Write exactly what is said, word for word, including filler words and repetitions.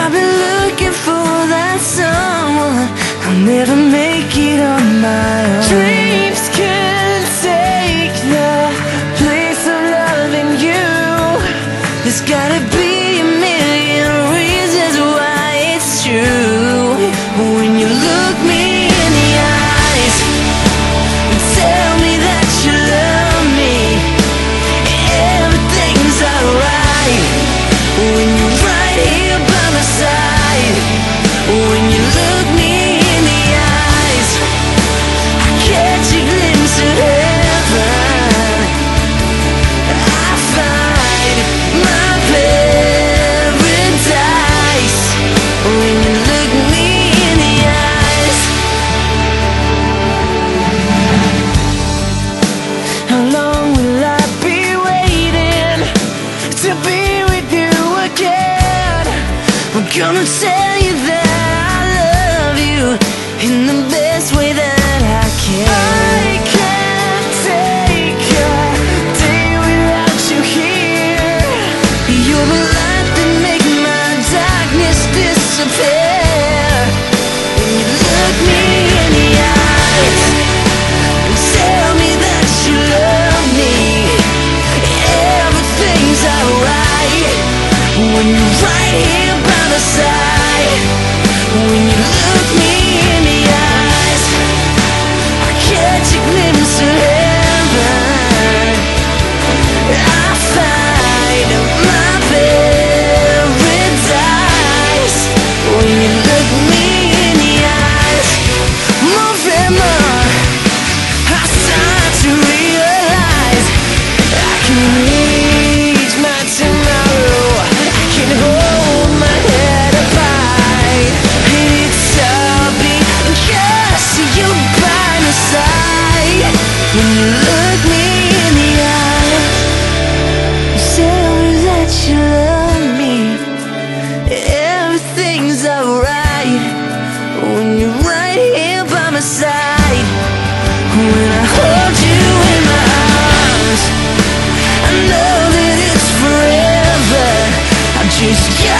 I've been looking for that someone. I'll never make it on my own. Dreams can take the place of loving you. There's gotta be a million reasons why it's true. When you look me in the eyes and tell me that you love me, everything's alright. When you're right here by my side, when you look me in the eyes, I catch a glimpse of heaven. I find my paradise when you look me in the eyes. How long will I be waiting to be with you again? I'm gonna tell you that I love you in the best way that I can. I can't take a day without you here. You're the light that makes my darkness disappear. When you look me in the eyes and tell me that you love me, everything's alright. When you're right here by my side, when you look me in the eyes, I catch a glimpse of heaven. I find my paradise when you look me in the eyes. More and more I start to realize I can reach my tomorrow. I can hold my head up high. It's all because you're by my side. When you look me in the eyes, you tell me that you love me, everything's alright. When you're right here by my side, when I hold you in my arms, I know that it's forever. I just got